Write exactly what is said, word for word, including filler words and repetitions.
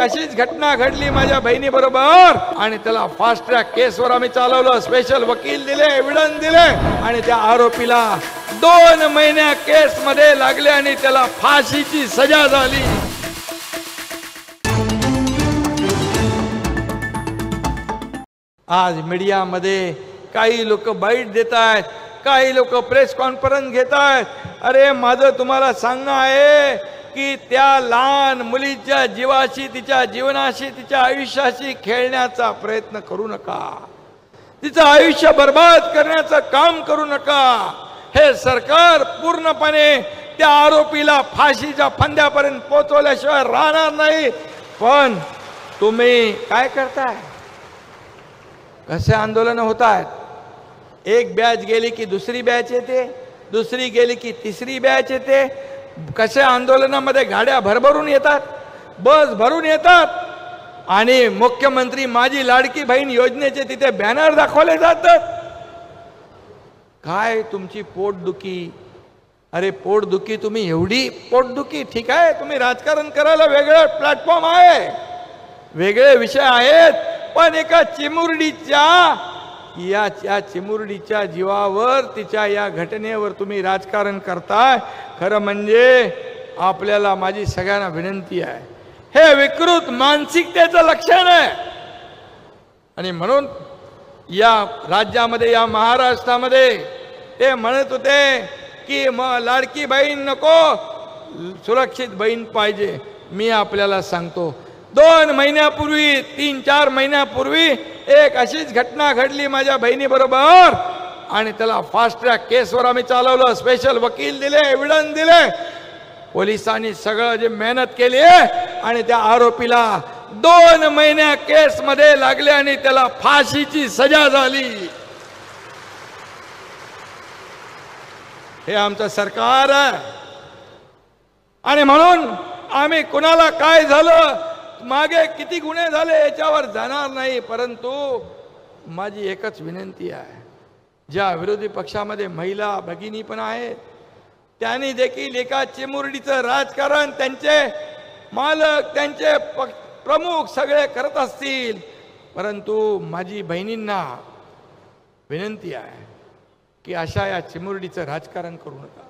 अशीच घटना घडली माझ्या बहिणी बरोबर आणि त्याला फास्ट ट्रॅक केसवर आम्ही चालवलं, स्पेशल वकील दिले, एव्हिडन्स दिले आणि त्या आरोपीला दोन महिन्या केस मध्ये लागले आणि त्याला फाशीची सजा झाली। आज मीडियामध्ये काही लोक बाईट देत आहेत, काही लोक प्रेस कॉन्फरन्स घेत आहेत। अरे माझं तुम्हाला सांगणं आहे की त्या लहान मुलीच्या जीवाशी, तिच्या जीवनाशी, तिच्या आयुष्याशी खेळण्याचा प्रयत्न करू नका, तिचं आयुष्य बर्बाद करण्याचं काम करू नका। हे सरकार पूर्णपणे त्या आरोपीला फाशीच्या फंद्यापर्यंत पोहोचवल्याशिवाय राहणार नाही। पण तुम्ही काय करताय? कसे आंदोलन होत आहेत? एक बॅच गेली की दुसरी बॅच येते, दुसरी गेली की तिसरी बॅच येते। कसे आंदोलनामध्ये गाड्या भरभरून येतात, बस भरून येतात आणि मुख्यमंत्री माझी लाडकी बहीण योजनेचे तिथे बॅनर दाखवले जातात। काय तुमची पोटदुखी? अरे पोटदुखी तुम्ही एवढी पोटदुखी ठीक आहे, तुम्ही राजकारण करायला वेगळं प्लॅटफॉर्म आहे, वेगळे विषय आहेत, पण एका चिमुरडीच्या या या चिमुरडीच्या जीवावर, तिच्या या घटनेवर तुम्ही राजकारण करताय। खरं म्हणजे आपल्याला माझी सगळ्यांना विनंती आहे, हे विकृत मानसिकतेचं लक्षण आहे। आणि म्हणून या राज्यामध्ये, या महाराष्ट्रामध्ये ते म्हणत होते की मग लाडकी बहीण नको, सुरक्षित बहीण पाहिजे। मी आपल्याला सांगतो, दोन महिन्यापूर्वी, तीन चार महिन्यापूर्वी एक अशीच घटना घडली माझ्या बहिणी बरोबर आणि त्याला फास्ट ट्रॅक केसवर आम्ही चालवलं, स्पेशल वकील दिले, एव्हिडन्स दिले, पोलिसांनी सगळं जे मेहनत केली आणि त्या आरोपीला दोन महिन्या केस मध्ये लागले आणि त्याला फाशीची सजा झाली। हे आमचं सरकार आहे आणि म्हणून आम्ही कुणाला काय झालं, मागे किती गुन्हे झाले याच्यावर जाणार नाही। परंतु माझी एकच विनंती आहे, ज्या विरोधी पक्षामध्ये महिला भगिनी पण आहेत, त्यांनी देखील एका चिमुरडीचं राजकारण त्यांचे मालक, त्यांचे प्रमुख सगळे करत असतील, परंतु माझी बहिणींना विनंती आहे की अशा या चिमुरडीचं राजकारण करू नका।